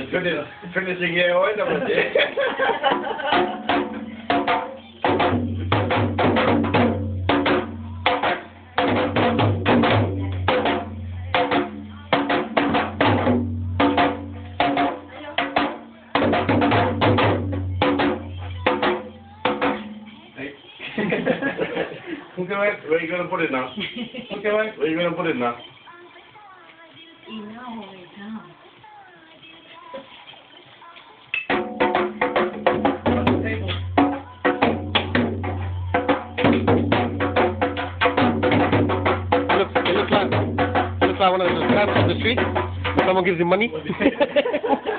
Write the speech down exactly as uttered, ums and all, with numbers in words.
Finish, finishing here, hoy naman eh. Okay, wait, where are you going to put it now? Okay, wait, where are you going to put it now? You know it down. It looks, it looks like, it looks like one of those tramps on the street. Someone gives him money.